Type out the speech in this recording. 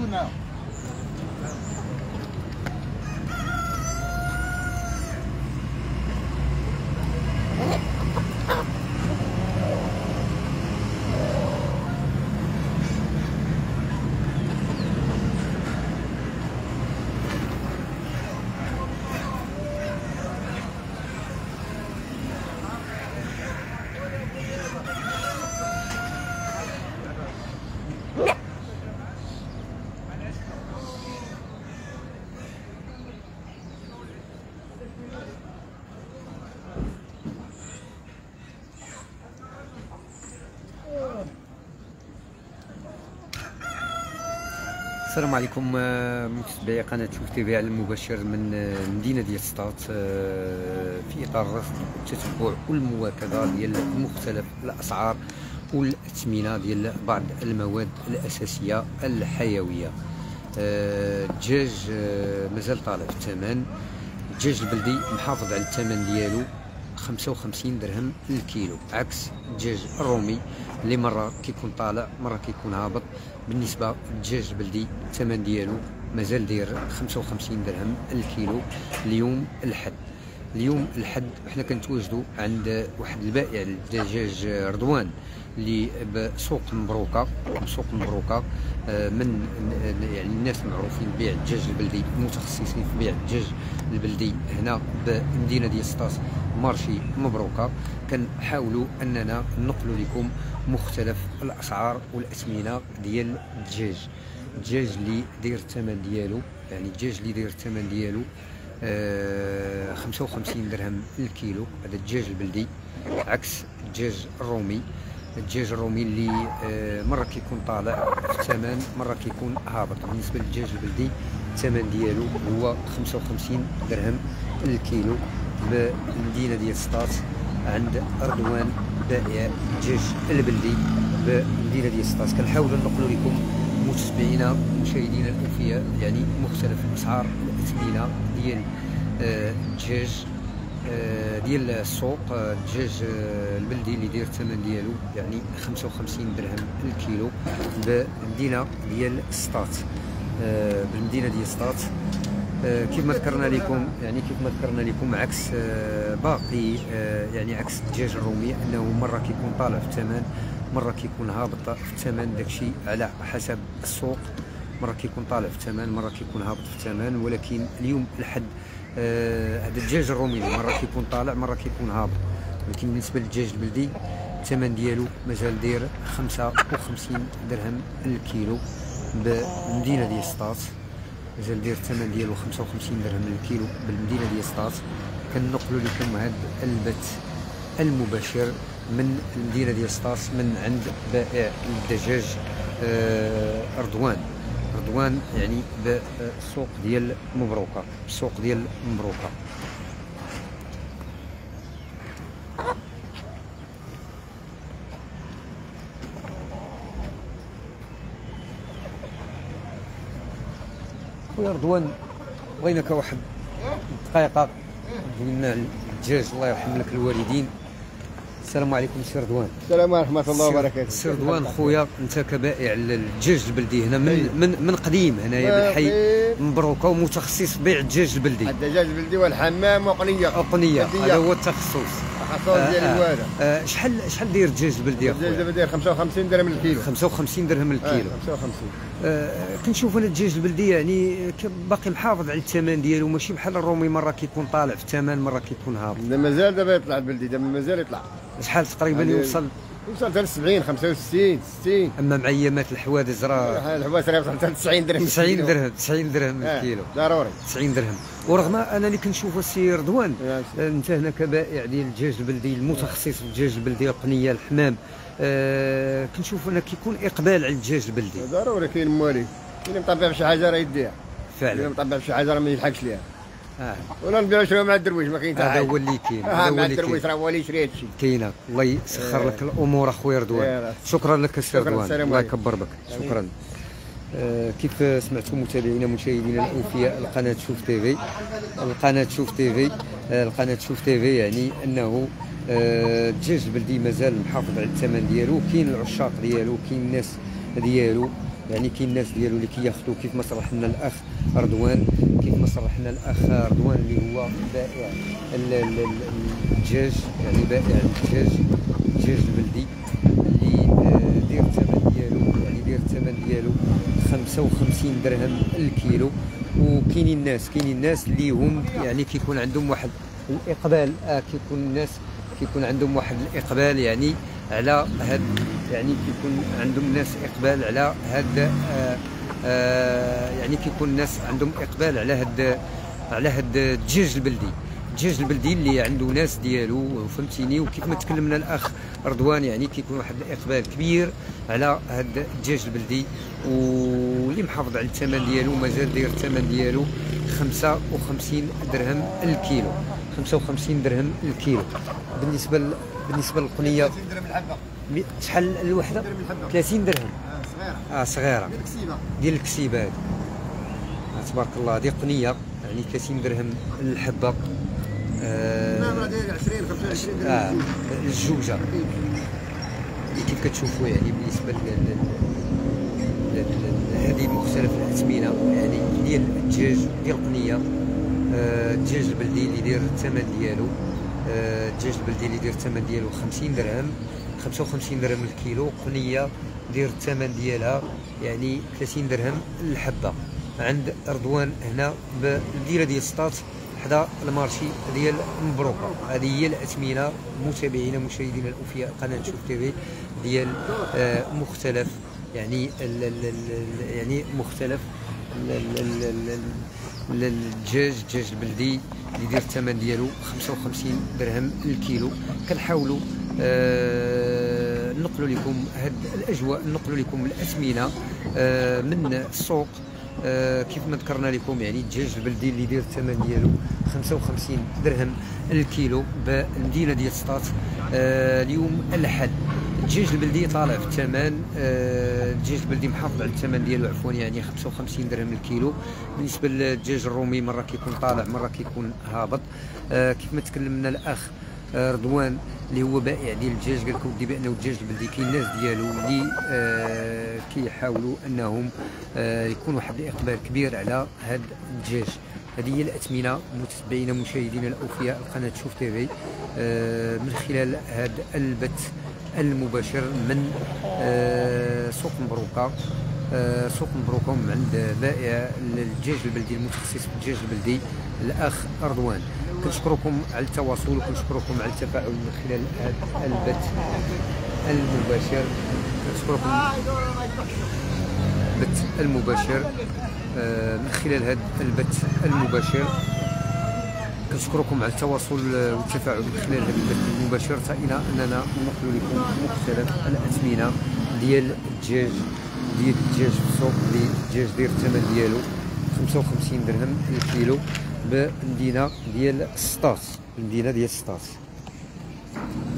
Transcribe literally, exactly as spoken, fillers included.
السلام عليكم متابعي قناه شوف تيفي على المباشر من المدينه ديال سطات، في اطار التتبع والمواكبه ديال مختلف الاسعار والاثمنه ديال بعض المواد الاساسيه الحيويه. الدجاج مازال طالع في الثمن. الدجاج البلدي محافظ على الثمن ديالو خمسة وخمسين درهم للكيلو، عكس الدجاج الرومي اللي مره كيكون طالع مره كيكون هابط. بالنسبه للدجاج البلدي الثمن ديالو مازال داير خمسة وخمسين درهم الكيلو. اليوم الحد اليوم الحد حنا كنتواجدوا عند واحد البائع الدجاج رضوان اللي بسوق مبروكه سوق مبروكه من يعني الناس المعروفين ببيع الدجاج البلدي، المتخصصين في بيع الدجاج البلدي هنا بمدينه ديال سطات، مارشي مبروكه. كنحاولوا اننا ننقلوا لكم مختلف الاسعار والاثمنه ديال الدجاج. الدجاج اللي داير الثمن ديالو يعني الدجاج اللي داير الثمن ديالو آه خمسة وخمسين درهم الكيلو، هذا الدجاج البلدي، عكس الدجاج الرومي. الدجاج الرومي اللي آه مره كيكون طالع في الثمن مره كيكون هابط. بالنسبه للدجاج البلدي الثمن ديالو هو خمسة وخمسين درهم الكيلو بالمدينه ديال سطات عند رضوان بائع الدجاج البلدي بالمدينه ديال سطات. كنحاولوا ننقلوا لكم متابعينا مشاهدينا الاوفياء يعني مختلف الاسعار والاثمنه ديال الدجاج ديال السوق. الدجاج البلدي اللي داير الثمن ديالو يعني خمسة وخمسين درهم الكيلو بالمدينه ديال سطات. بالمدينه ديال سطات كيف ما ذكرنا لكم يعني كيف ما ذكرنا لكم عكس باقي يعني عكس الدجاج الرومي، انه مره كيكون طالع في الثمن مره كيكون هابط في الثمن، داكشي على حسب السوق. مره كيكون طالع في الثمن مره كيكون هابط في الثمن. ولكن اليوم الحد هذا آه الدجاج الرومي مره كيكون طالع مره كيكون هابط. ولكن بالنسبه للدجاج البلدي الثمن ديالو مازال داير خمسة وخمسين درهم الكيلو بالمدينه ديال سطات. مازال داير الثمن ديالو خمسة وخمسين درهم الكيلو بالمدينه ديال سطات. كنقلوا لكم هذا البث المباشر من المدينه ديال سطات من عند بائع الدجاج آه رضوان رضوان يعني بالسوق ديال مبروكه السوق ديال مبروكه. خويا رضوان بغيناك واحد دقيقه تقول لنا الدجاج، الله يرحم لك الوالدين. السلام عليكم سي رضوان. السلام ورحمه الله وبركاته. سي رضوان خويا، انت كبائع الدجاج البلدي هنا من من من قديم هنايا بالحي مبروكه ومتخصص في بيع الدجاج البلدي. الدجاج البلدي والحمام وقنيه. وقنيه هذا هو التخصص. التخصص ديال الوالد. آه شحال شحال داير الدجاج البلدي اخويا؟ الدجاج البلدي خمسة وخمسين درهم الكيلو. خمسة وخمسين درهم الكيلو. آه خمسة وخمسين. آه كنشوف انا الدجاج البلدي يعني باقي محافظ على الثمن ديالو، ماشي بحال الرومي مره كيكون طالع في الثمن مره كيكون هابط. مازال دابا يطلع البلدي، دابا مازال يطلع. شحال تقريبا يوصل؟ يوصل حتى ل سبعين خمسة وستين ستين. اما مع ايامات الحوادث راه الحوادث راه يوصل حتى تسعين درهم. تسعين درهم تسعين درهم الكيلو. آه ضروري تسعين درهم. ورغم انا اللي كنشوف السي رضوان انت هنا كبائع ديال الدجاج البلدي المتخصص في الدجاج البلدي القنيه الحمام، آه كنشوف هنا كيكون اقبال على الدجاج البلدي. ضروري كاين موالي، كاين مطبع بشي حاجه راه يديها فعلا. كاين مطبع بشي حاجه راه ما يلحقش ليها. اه ولا نبيعو شريو مع الدرويش ما كاين حتى حاجه. هذا هو اللي كاين. هذا هو اللي كاين. الدرويش راه هو اللي يشري هادشي. كاينه. الله يسخر لك الامور اخويا رضوان. شكرا لك السي رضوان، الله يكبر بك. شكرا. آه كيف سمعتم متابعينا مشاهدينا الاوفياء القناه شوف تيفي القناه شوف تيفي آه القناه شوف تيفي يعني انه الدجاج آه البلدي مازال محافظ على الثمن ديالو. كاين العشاق ديالو، كاين الناس ديالو يعني كاين الناس ديالو اللي كياخذوا كيف ما صرح لنا الاخ رضوان، كيف ما صرح لنا الاخ رضوان اللي هو بائع الدجاج، يعني بائع الدجاج الدجاج البلدي اللي آه داير الثمن ديالو، يعني داير الثمن ديالو خمسة وخمسين درهم الكيلو. وكاينين الناس كاينين الناس اللي هم يعني كيكون عندهم واحد الاقبال، آه كيكون الناس كيكون عندهم واحد الاقبال يعني على هاد، يعني كيكون عندهم الناس اقبال على هاد آه آه يعني كيكون الناس عندهم اقبال على هاد على هاد الدجاج البلدي، الدجاج البلدي اللي عنده ناس ديالو، فهمتيني. وكيف ما تكلمنا الاخ رضوان يعني كيكون واحد الاقبال كبير على هاد الدجاج البلدي، واللي محافظ على الثمن ديالو مازال داير الثمن ديالو خمسة وخمسين درهم الكيلو، خمسة وخمسين درهم الكيلو. بالنسبه ل... بالنسبه للقنيه ثلاثين درهم الحبه. شحال الوحده؟ ثلاثين درهم. صغيره. اه صغيره ديال الكسيبه. ديال الكسيبه هذه. آه تبارك الله، هذه قنيه يعني ثلاثين درهم الحبه. آه داير عشرين خمسة وعشرين درهم. اه الجوجه. كيف كتشوفوا يعني بالنسبه ل هذه مختلف الاثمنه يعني ديال الدجاج ديال القنيه. آه الدجاج البلدي اللي داير الثمن ديالو، آه الدجاج البلدي اللي داير الثمن ديالو خمسين درهم، خمسة وخمسين درهم الكيلو. قنيه داير الثمن ديالها يعني ثلاثين درهم الحبه. عند رضوان هنا بالمدينه ديال سطات حدا المارشي ديال مبروكه. هذه هي الاثمنه متابعينا مشاهدينا الاوفياء قناه شوف تيفي ديال آه مختلف يعني ال ال يعني مختلف الدجاج الدجاج البلدي اللي داير الثمن ديالو خمسة وخمسين درهم الكيلو. كنحاولوا آه نقلوا لكم هاد الاجواء، نقلوا لكم الاثمنه آه من السوق. آه كيف ما ذكرنا لكم يعني الدجاج البلدي اللي داير الثمن ديالو خمسة وخمسين درهم الكيلو بالمدينه ديال سطات. آه اليوم الاحد الدجاج البلدي طالع في الثمن، آه الدجاج البلدي محافظ على الثمن ديالو عفوا يعني خمسة وخمسين درهم الكيلو. بالنسبه للدجاج الرومي مره كيكون طالع مره كيكون هابط. آه كيف ما تكلمنا الاخ آه رضوان اللي هو بائع ديال الدجاج قال لكم ودي بانه الدجاج البلدي كاين الناس ديالو اللي آه كيحاولوا انهم آه يكون واحد الاقبال كبير على هذا الدجاج. هذه هي الاثمنه متابعينا مشاهدينا الاوفياء القناه شوف تيفي آه من خلال هذا البث المباشر من آه سوق مبروكه. آه سوق مبروكه من عند بائع الدجاج البلدي المتخصص في الدجاج البلدي الاخ رضوان. كنشكركم على التواصل وكنشكركم على التفاعل من خلال هذا البث المباشر. كنشكركم البث المباشر آه من خلال هذا البث المباشر. كنشكركم على التواصل والتفاعل من خلال هذا البث المباشر. فإلى أننا ننقل لكم مختلف الأثمنة ديال الدجاج ديال الدجاج في السوق اللي الدجاج داير الثمن ديالو خمسة وخمسين درهم الكيلو بالمدينة ديال سطات، المدينة ديال سطات.